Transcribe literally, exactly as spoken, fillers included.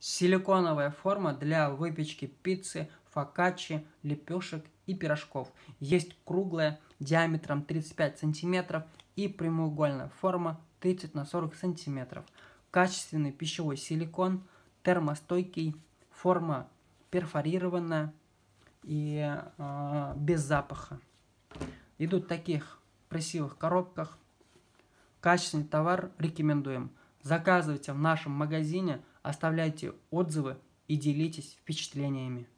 Силиконовая форма для выпечки пиццы, фокаччи, лепешек и пирожков. Есть круглая диаметром тридцать пять сантиметров и прямоугольная форма тридцать на сорок сантиметров. Качественный пищевой силикон, термостойкий, форма перфорированная и э, без запаха. Идут в таких красивых коробках. Качественный товар рекомендуем. Заказывайте в нашем магазине, оставляйте отзывы и делитесь впечатлениями.